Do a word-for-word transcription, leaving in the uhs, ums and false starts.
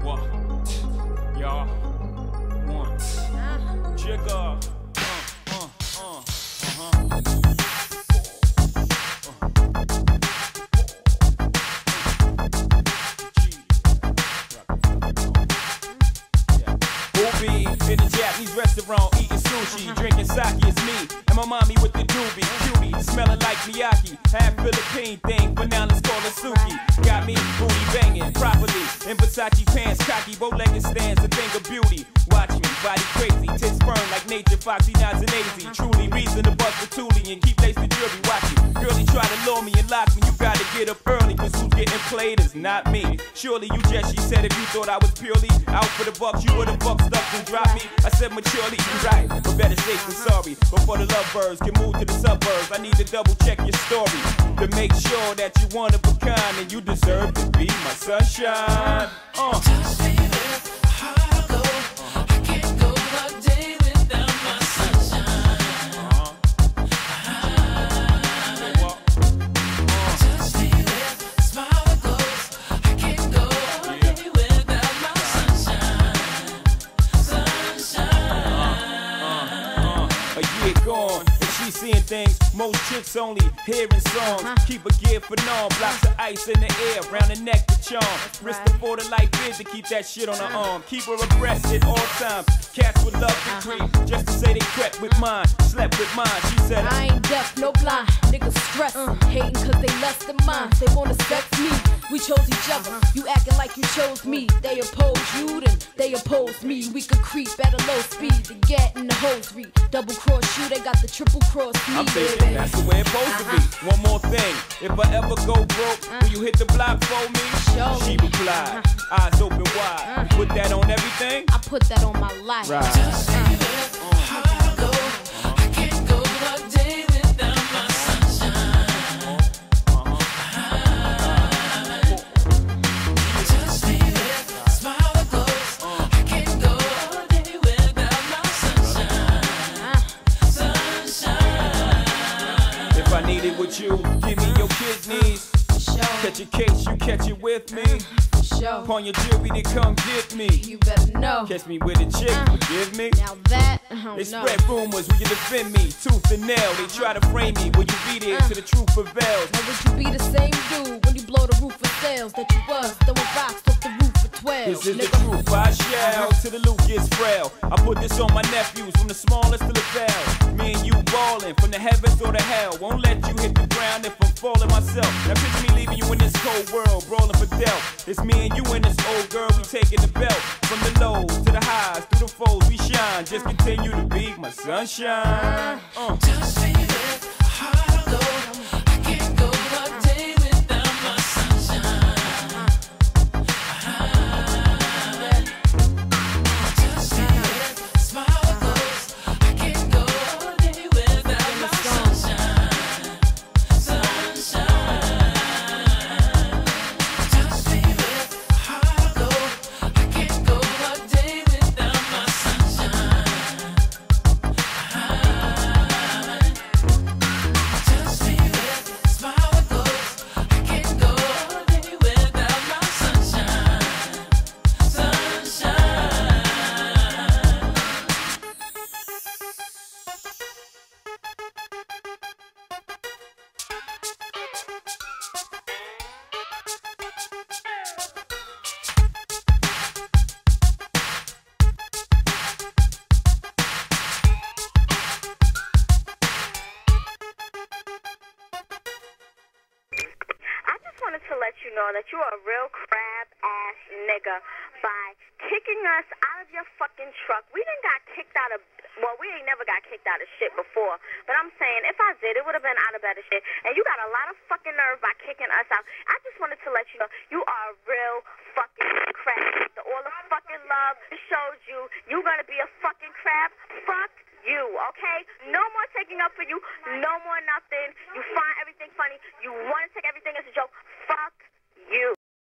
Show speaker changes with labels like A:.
A: What? Y'all want Jigga? Uh, uh, uh, uh-huh. In a Japanese restaurant, eating sushi, drinking sake, it's me and my mommy with the doobie, cutie, smelling like Miyake, half Philippine thing, but now let's call her Suki. Got me booty banging properly in Versace pants, cocky, bow-legged stands, a thing of beauty. Watch me, body crazy, tits firm like nature, foxy, nods and lazy. Truly reason to bust the toolie and keep lace the jury. Watch it, girlie try to lure me and lock me. You gotta get up early, cause who's getting played is not me. Surely you just, she said, if you thought I was purely out for the bucks, you would've fucked stuff and dropped me. I said maturely, you right, but better safe than sorry. Before the lovebirds can move to the suburbs, I need to double check your story to make sure that you one of a kind and you deserve to be my sunshine. Uh. Gone, and she's seeing things most chicks only hearing songs. Uh-huh. Keep a gear for norm, blocks of ice in the air, round the neck to charm. Right. Wrist for the light bid to keep that shit on her arm. Keep her abreast at all times. Cats would love to creep, uh-huh. just to say they crept with mine, slept with mine. She said
B: I ain't deaf, no blind, niggas stress, uh, hating cause they less than mine. They wanna sex me, we chose each other. Uh-huh. You acting like you chose me. They oppose you, then they oppose me. We could creep at a low speed to get in the hosiery. Double cross you, they got the triple cross me.
A: I'm thinking that's the way it's supposed uh-huh. to be. One more thing, if I ever go broke, uh-huh. will you hit the block for me?
B: Sure.
A: She replied, uh-huh. eyes open wide. Uh-huh. You put that on everything?
B: I put that on my life.
A: Right.
B: Just uh-huh.
A: With you, give me your kidneys.
B: Sure.
A: Catch a case, you catch it with me.
B: Sure.
A: Upon your jury, they come get me.
B: You better know.
A: Catch me with a chick, uh, forgive me.
B: Now that, I don't
A: they
B: know.
A: spread rumors, will you defend me? Tooth and nail, they try to frame me. Will you be there uh, till the truth prevails?
B: Now would you be the same dude when you blow the roof of sales that you was throwing rocks off the roof for twelve?
A: This is the truth, I shall, till the loot gets frail. I put this on my nephews, from the smallest to the veil. Me and you ballin', from the heavens or the hell. Won't let you hit the ground if I'm falling myself. Now picture me leaving you in this cold world, brawling for death. It's me and you and this old girl, we taking the belt. From the lows to the highs, through the foes we shine. Just continue to be my sunshine. Uh.
C: Just feel it, hard to go. I can't go a day without my sunshine. Just feel it, smile goes. I can't go a day without my sunshine. Sunshine. Just feel it, hard to go. I can't go a day without my sunshine. Just feel it, smile goes. I can't go a day without my sunshine. Sunshine.
D: I just wanted to let you know that you're a real crab-ass nigga by kicking us out of your fucking truck. We done got kicked out of, well, we ain't never got kicked out of shit before, but I'm saying if I did, it would have been out of better shit, and you got a lot of fucking nerve by kicking us out. I just wanted to let you know you are a real fucking crab. After all the fucking love it showed you, you gonna be a fucking crab? Fuck you, okay? No more taking up for you, no more nothing. You find everything funny, you want to take everything as a joke. Fuck you.